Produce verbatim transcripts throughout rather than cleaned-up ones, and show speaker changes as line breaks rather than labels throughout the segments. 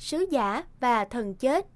Sứ giả và thần chết.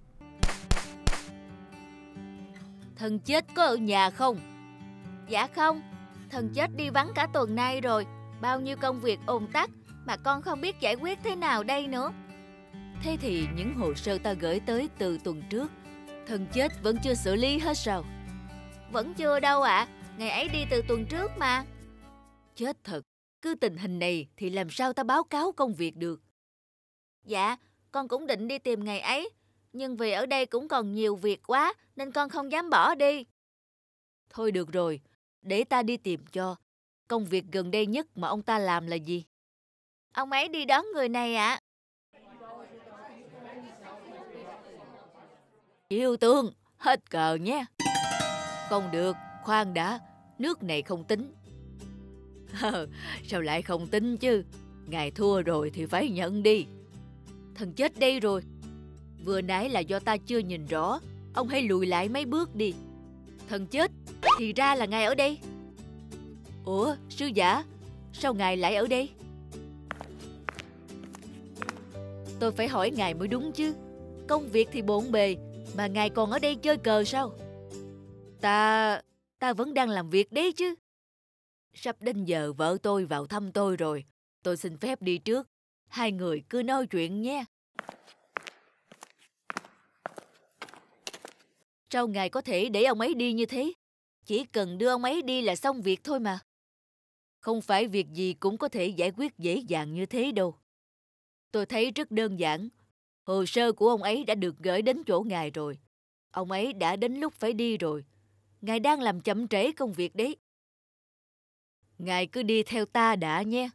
Thần chết có ở nhà không? Dạ không, thần chết đi vắng cả tuần nay rồi. Bao nhiêu công việc ùn tắc mà con không biết giải quyết thế nào đây nữa. Thế thì những hồ sơ ta gửi tới từ tuần trước, thần chết vẫn chưa xử lý hết sao? Vẫn chưa đâu ạ, à. Ngày ấy đi từ tuần trước mà. Chết thật, cứ tình hình này thì làm sao ta báo cáo công việc được? Dạ, con cũng định đi tìm ngày ấy, nhưng vì ở đây cũng còn nhiều việc quá nên con không dám bỏ đi. Thôi được rồi, để ta đi tìm cho. Công việc gần đây nhất mà ông ta làm là gì? Ông ấy đi đón người này ạ. À. Chiêu Tương, hết cờ nhé. Không được, khoan đã, nước này không tính. Sao lại không tính chứ? Ngài thua rồi thì phải nhận đi. Thần chết đây rồi. Vừa nãy là do ta chưa nhìn rõ. Ông hãy lùi lại mấy bước đi. Thần chết, thì ra là ngài ở đây. Ủa, sứ giả, sao ngài lại ở đây? Tôi phải hỏi ngài mới đúng chứ. Công việc thì bộn bề, mà ngài còn ở đây chơi cờ sao? Ta... ta vẫn đang làm việc đấy chứ. Sắp đến giờ vợ tôi vào thăm tôi rồi. Tôi xin phép đi trước. Hai người cứ nói chuyện nhé. Sao ngài có thể để ông ấy đi như thế? Chỉ cần đưa ông ấy đi là xong việc thôi mà. Không phải việc gì cũng có thể giải quyết dễ dàng như thế đâu. Tôi thấy rất đơn giản. Hồ sơ của ông ấy đã được gửi đến chỗ ngài rồi. Ông ấy đã đến lúc phải đi rồi. Ngài đang làm chậm trễ công việc đấy. Ngài cứ đi theo ta đã nhé.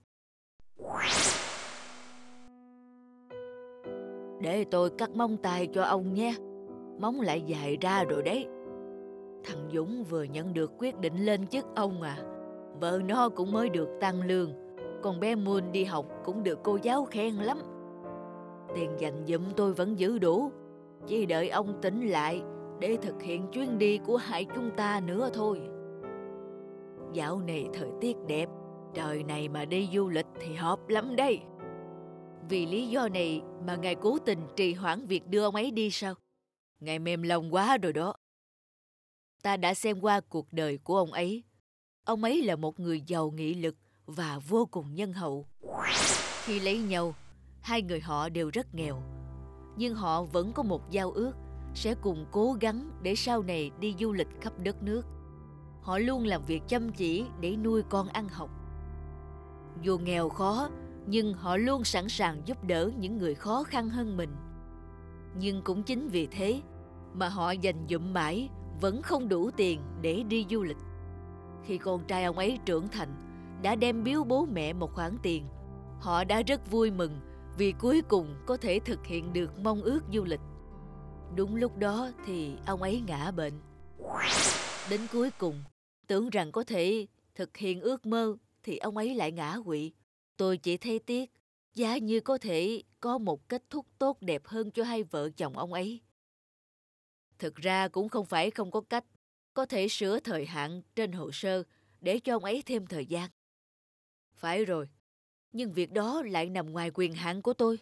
Để tôi cắt móng tay cho ông nhé. Móng lại dài ra rồi đấy. Thằng Dũng vừa nhận được quyết định lên chức ông à. Vợ nó cũng mới được tăng lương. Còn bé Moon đi học cũng được cô giáo khen lắm. Tiền dành dụm tôi vẫn giữ đủ. Chỉ đợi ông tỉnh lại để thực hiện chuyến đi của hai chúng ta nữa thôi. Dạo này thời tiết đẹp, trời này mà đi du lịch thì hợp lắm đây. Vì lý do này mà ngài cố tình trì hoãn việc đưa ông ấy đi sao? Ngài mềm lòng quá rồi đó. Ta đã xem qua cuộc đời của ông ấy. Ông ấy là một người giàu nghị lực và vô cùng nhân hậu. Khi lấy nhau, hai người họ đều rất nghèo. Nhưng họ vẫn có một giao ước sẽ cùng cố gắng để sau này đi du lịch khắp đất nước. Họ luôn làm việc chăm chỉ để nuôi con ăn học. Dù nghèo khó, nhưng họ luôn sẵn sàng giúp đỡ những người khó khăn hơn mình. Nhưng cũng chính vì thế mà họ dành dụm mãi vẫn không đủ tiền để đi du lịch. Khi con trai ông ấy trưởng thành, đã đem biếu bố mẹ một khoản tiền, họ đã rất vui mừng vì cuối cùng có thể thực hiện được mong ước du lịch. Đúng lúc đó thì ông ấy ngã bệnh. Đến cuối cùng, tưởng rằng có thể thực hiện ước mơ thì ông ấy lại ngã quỵ. Tôi chỉ thấy tiếc, giá như có thể có một kết thúc tốt đẹp hơn cho hai vợ chồng ông ấy. Thực ra cũng không phải không có cách, có thể sửa thời hạn trên hồ sơ để cho ông ấy thêm thời gian. Phải rồi, nhưng việc đó lại nằm ngoài quyền hạn của tôi.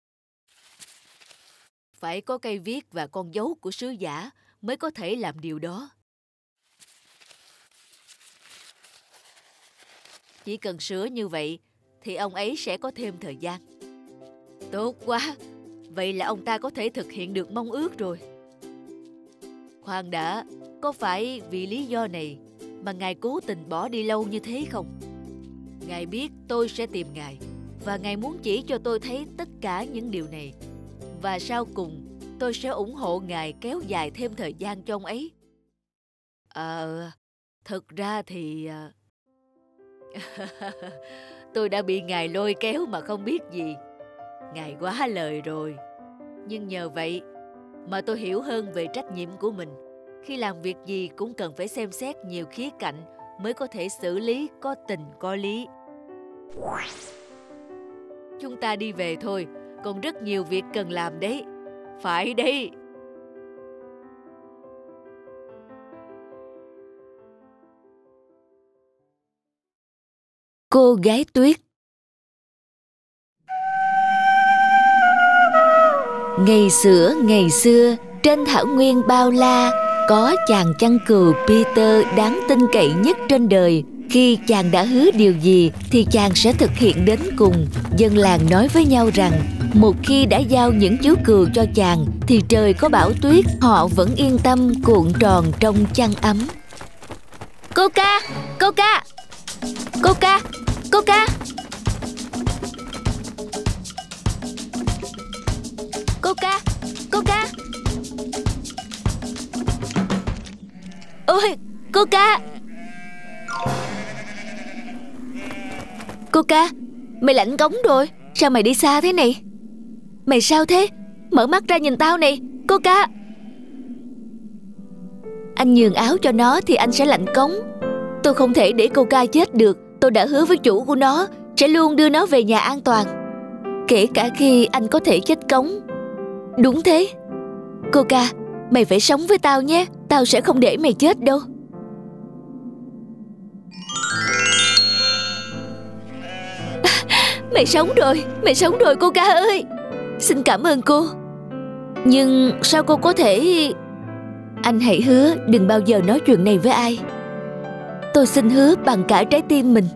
Phải có cây viết và con dấu của sứ giả mới có thể làm điều đó. Chỉ cần sửa như vậy thì ông ấy sẽ có thêm thời gian. Tốt quá, vậy là ông ta có thể thực hiện được mong ước rồi. Khoan đã, có phải vì lý do này mà ngài cố tình bỏ đi lâu như thế không? Ngài biết tôi sẽ tìm ngài, và ngài muốn chỉ cho tôi thấy tất cả những điều này. Và sau cùng, tôi sẽ ủng hộ ngài kéo dài thêm thời gian cho ông ấy. Ờ, thực ra thì... tôi đã bị ngài lôi kéo mà không biết gì. Ngài quá lời rồi. Nhưng nhờ vậy mà tôi hiểu hơn về trách nhiệm của mình. Khi làm việc gì cũng cần phải xem xét nhiều khía cạnh mới có thể xử lý có tình có lý. Chúng ta đi về thôi, còn rất nhiều việc cần làm đấy. Phải đấy. Cô gái tuyết. Ngày xưa ngày xưa, trên thảo nguyên bao la, có chàng chăn cừu Peter đáng tin cậy nhất trên đời. Khi chàng đã hứa điều gì thì chàng sẽ thực hiện đến cùng. Dân làng nói với nhau rằng một khi đã giao những chú cừu cho chàng thì trời có bão tuyết, họ vẫn yên tâm cuộn tròn trong chăn ấm. Coca, Coca, Coca, Coca, Coca, Coca. Ôi, Coca. Coca, mày lạnh cống rồi. Sao mày đi xa thế này? Mày sao thế? Mở mắt ra nhìn tao này, Coca. Anh nhường áo cho nó thì anh sẽ lạnh cống. Tôi không thể để Coca chết được. Tôi đã hứa với chủ của nó sẽ luôn đưa nó về nhà an toàn, kể cả khi anh có thể chết cống. Đúng thế. Coca, mày phải sống với tao nhé. Tao sẽ không để mày chết đâu. Mày sống rồi, mày sống rồi Coca ơi. Xin cảm ơn cô. Nhưng sao cô có thể... Anh hãy hứa đừng bao giờ nói chuyện này với ai. Tôi xin hứa bằng cả trái tim mình.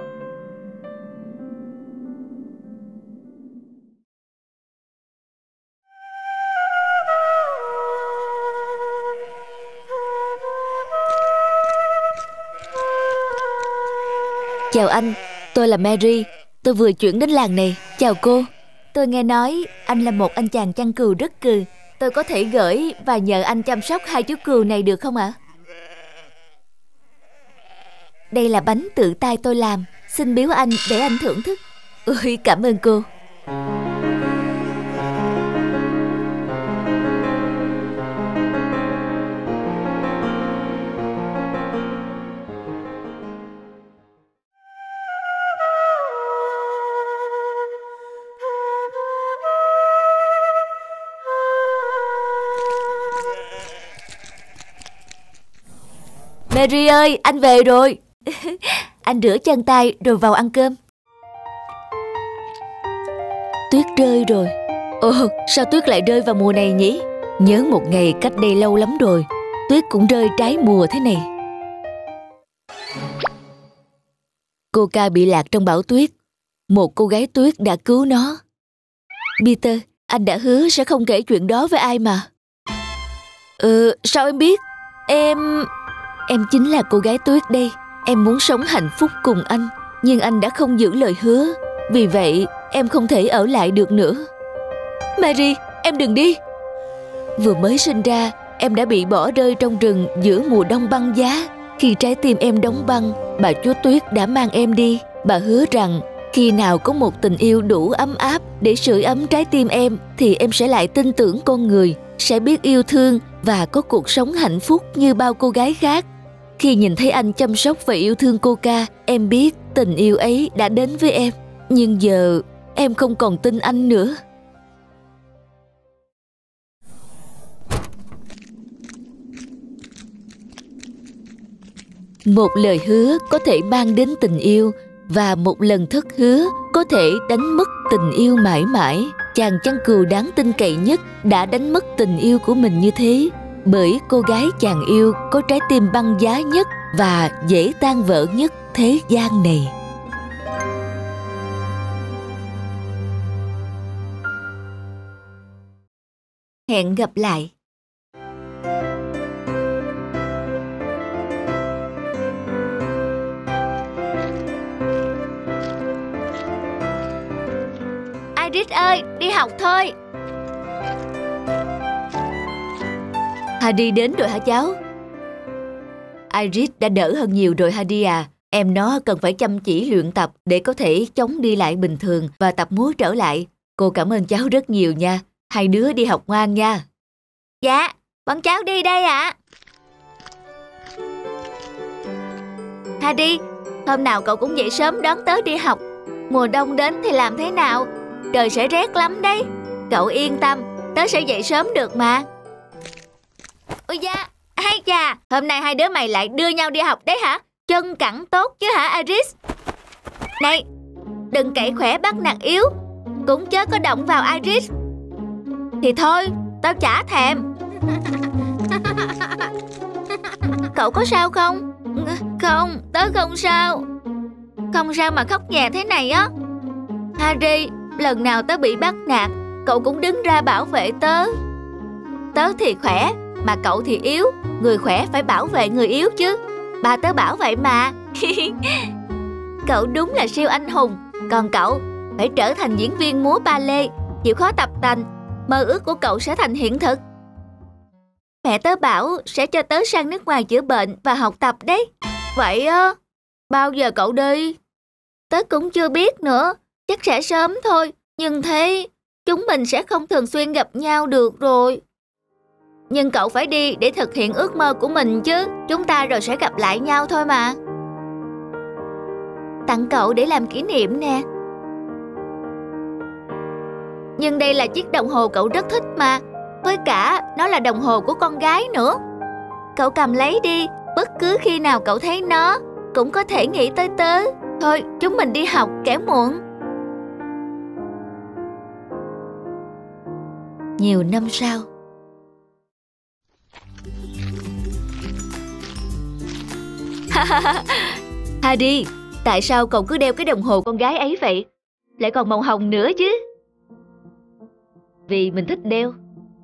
Chào anh, tôi là Mary. Tôi vừa chuyển đến làng này. Chào cô.
Tôi nghe nói anh là một anh chàng chăn cừu rất cừ. Tôi có thể gửi và nhờ anh chăm sóc hai chú cừu này được không ạ? Đây là bánh tự tay tôi làm. Xin biếu anh để anh thưởng thức.
Ôi, cảm ơn cô.
Mary ơi, anh về rồi. Anh rửa chân tay rồi vào ăn cơm.
Tuyết rơi rồi. Ồ, sao tuyết lại rơi vào mùa này nhỉ? Nhớ một ngày cách đây lâu lắm rồi, tuyết cũng rơi trái mùa thế này. Coca bị lạc trong bão tuyết. Một cô gái tuyết đã cứu nó. Peter, anh đã hứa sẽ không kể chuyện đó với ai mà. Ừ, sao em biết? Em... Em chính là cô gái tuyết đây. Em muốn sống hạnh phúc cùng anh, nhưng anh đã không giữ lời hứa. Vì vậy em không thể ở lại được nữa. Mary, em đừng đi. Vừa mới sinh ra, em đã bị bỏ rơi trong rừng giữa mùa đông băng giá. Khi trái tim em đóng băng, bà chúa tuyết đã mang em đi. Bà hứa rằng khi nào có một tình yêu đủ ấm áp để sưởi ấm trái tim em, thì em sẽ lại tin tưởng con người, sẽ biết yêu thương và có cuộc sống hạnh phúc như bao cô gái khác. Khi nhìn thấy anh chăm sóc và yêu thương Coca, em biết tình yêu ấy đã đến với em. Nhưng giờ em không còn tin anh nữa. Một lời hứa có thể mang đến tình yêu, và một lần thất hứa có thể đánh mất tình yêu mãi mãi. Chàng chăn cừu đáng tin cậy nhất đã đánh mất tình yêu của mình như thế, bởi cô gái chàng yêu có trái tim băng giá nhất và dễ tan vỡ nhất thế gian này.
Hẹn gặp lại. Iris ơi, đi học thôi.
Hardy đến rồi hả cháu? Iris đã đỡ hơn nhiều rồi Hardy à. Em nó cần phải chăm chỉ luyện tập để có thể chống đi lại bình thường và tập múa trở lại. Cô cảm ơn cháu rất nhiều nha. Hai đứa đi học ngoan nha.
Dạ, bọn cháu đi đây ạ. Hardy, hôm nào cậu cũng dậy sớm đón tớ đi học. Mùa đông đến thì làm thế nào? Trời sẽ rét lắm đấy. Cậu yên tâm, tớ sẽ dậy sớm được mà. Ôi da, hay chà, hôm nay hai đứa mày lại đưa nhau đi học đấy hả? Chân cẳng tốt chứ hả Iris? Này, đừng cậy khỏe bắt nạt yếu, cũng chớ có động vào Iris. Thì thôi, tao chả thèm. Cậu có sao không? Không, tớ không sao. Không sao mà khóc nhè thế này á. Harry, lần nào tớ bị bắt nạt, cậu cũng đứng ra bảo vệ tớ. Tớ thì khỏe, mà cậu thì yếu. Người khỏe phải bảo vệ người yếu chứ. Ba tớ bảo vậy mà. Cậu đúng là siêu anh hùng. Còn cậu phải trở thành diễn viên múa ballet, chịu khó tập tành. Mơ ước của cậu sẽ thành hiện thực. Mẹ tớ bảo sẽ cho tớ sang nước ngoài chữa bệnh và học tập đấy. Vậy á, bao giờ cậu đi? Tớ cũng chưa biết nữa. Chắc sẽ sớm thôi. Nhưng thế chúng mình sẽ không thường xuyên gặp nhau được rồi. Nhưng cậu phải đi để thực hiện ước mơ của mình chứ. Chúng ta rồi sẽ gặp lại nhau thôi mà. Tặng cậu để làm kỷ niệm nè. Nhưng đây là chiếc đồng hồ cậu rất thích mà. Với cả nó là đồng hồ của con gái nữa. Cậu cầm lấy đi. Bất cứ khi nào cậu thấy nó cũng có thể nghĩ tới tớ. Thôi chúng mình đi học kẻo muộn. Nhiều năm sau. Harry, tại sao cậu cứ đeo cái đồng hồ con gái ấy vậy? Lại còn màu hồng nữa chứ. Vì mình thích đeo.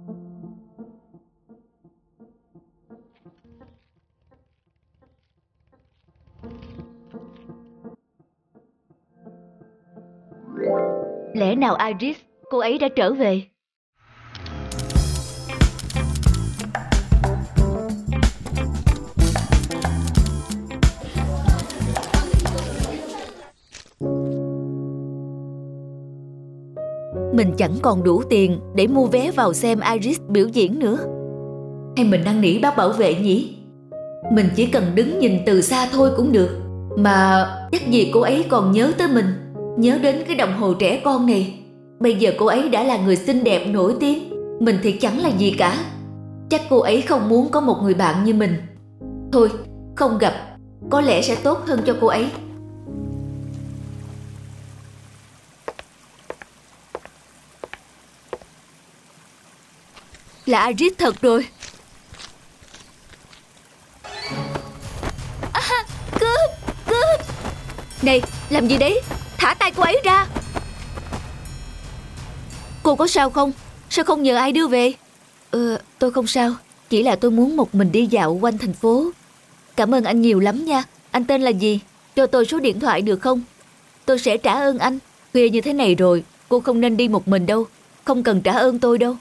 Lẽ nào Iris, cô ấy đã trở về? Mình chẳng còn đủ tiền để mua vé vào xem Iris biểu diễn nữa. Hay mình năn nỉ bác bảo vệ nhỉ? Mình chỉ cần đứng nhìn từ xa thôi cũng được. Mà chắc gì cô ấy còn nhớ tới mình, nhớ đến cái đồng hồ trẻ con này. Bây giờ cô ấy đã là người xinh đẹp nổi tiếng, mình thì chẳng là gì cả. Chắc cô ấy không muốn có một người bạn như mình. Thôi, không gặp, có lẽ sẽ tốt hơn cho cô ấy. Là Iris thật rồi. À, cướp, cướp. Này, làm gì đấy? Thả tay cô ấy ra. Cô có sao không? Sao không nhờ ai đưa về? Ờ, tôi không sao. Chỉ là tôi muốn một mình đi dạo quanh thành phố. Cảm ơn anh nhiều lắm nha. Anh tên là gì? Cho tôi số điện thoại được không? Tôi sẽ trả ơn anh. Khuya như thế này rồi, cô không nên đi một mình đâu. Không cần trả ơn tôi đâu.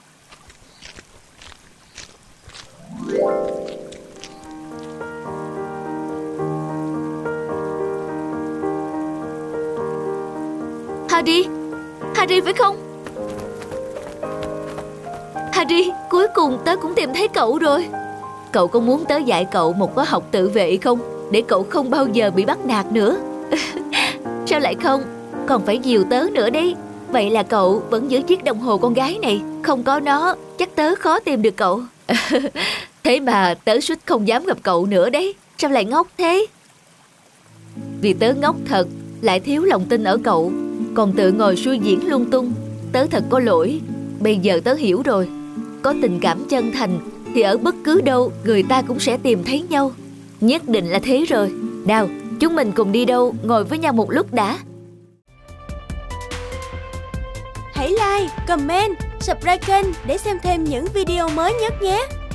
Harry, Harry phải không? Harry, cuối cùng tớ cũng tìm thấy cậu rồi. Cậu có muốn tớ dạy cậu một khóa học tự vệ không? Để cậu không bao giờ bị bắt nạt nữa. Sao lại không? Còn phải dìu tớ nữa đấy. Vậy là cậu vẫn giữ chiếc đồng hồ con gái này. Không có nó, chắc tớ khó tìm được cậu. Thế mà tớ suýt không dám gặp cậu nữa đấy. Sao lại ngốc thế? Vì tớ ngốc thật, lại thiếu lòng tin ở cậu, còn tự ngồi suy diễn lung tung. Tớ thật có lỗi. Bây giờ tớ hiểu rồi. Có tình cảm chân thành thì ở bất cứ đâu người ta cũng sẽ tìm thấy nhau. Nhất định là thế rồi. Nào, chúng mình cùng đi đâu ngồi với nhau một lúc đã.
Hãy like, comment, subscribe kênh để xem thêm những video mới nhất nhé.